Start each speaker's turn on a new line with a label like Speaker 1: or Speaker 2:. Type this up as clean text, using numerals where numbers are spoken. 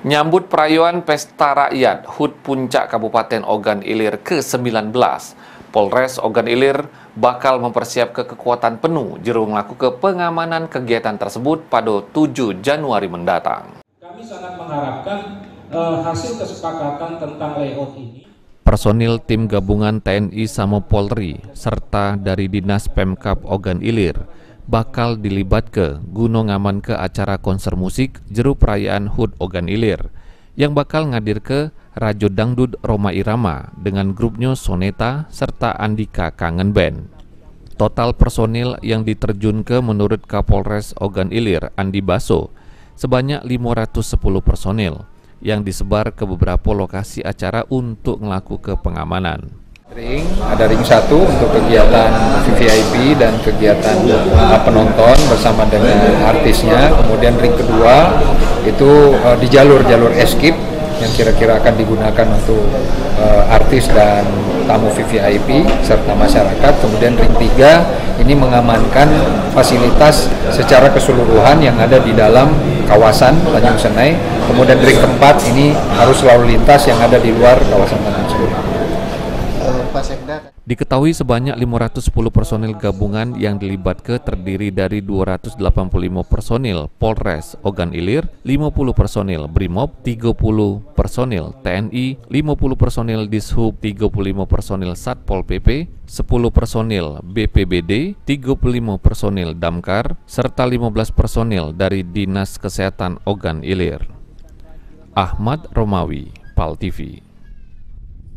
Speaker 1: Nyambut perayaan Pesta Rakyat HUT Puncak Kabupaten Ogan Ilir ke-19, Polres Ogan Ilir bakal mempersiapkan kekuatan penuh jero melakukan pengamanan kegiatan tersebut pada 7 Januari mendatang.
Speaker 2: Kami sangat mengharapkan hasil kesepakatan tentang layout ini.
Speaker 1: Personil tim gabungan TNI sama Polri serta dari Dinas Pemkab Ogan Ilir bakal dilibat ke guna ngaman ke acara konser musik jero perayaan HUT Ogan Ilir yang bakal ngadir ke Rajo Dangdut Roma Irama dengan grupnya Soneta serta Andika Kangen Band. Total personil yang diterjun ke menurut Kapolres Ogan Ilir Andi Baso sebanyak 510 personil yang disebar ke beberapa lokasi acara untuk melakukan pengamanan.
Speaker 3: Ada ring 1 untuk kegiatan VVIP dan kegiatan penonton bersama dengan artisnya. Kemudian ring kedua itu di jalur eskip yang kira-kira akan digunakan untuk artis dan tamu VVIP serta masyarakat. Kemudian ring 3 ini mengamankan fasilitas secara keseluruhan yang ada di dalam kawasan Tanjung Senai. Kemudian ring keempat ini harus lalu lintas yang ada di luar kawasan Tanjung Senai.
Speaker 1: Diketahui sebanyak 510 personil gabungan yang dilibatkan terdiri dari 285 personil Polres Ogan Ilir, 50 personil Brimob, 30 personil TNI, 50 personil Dishub, 35 personil Satpol PP, 10 personil BPBD, 35 personil Damkar, serta 15 personil dari Dinas Kesehatan Ogan Ilir. Ahmad Romawi, PAL TV.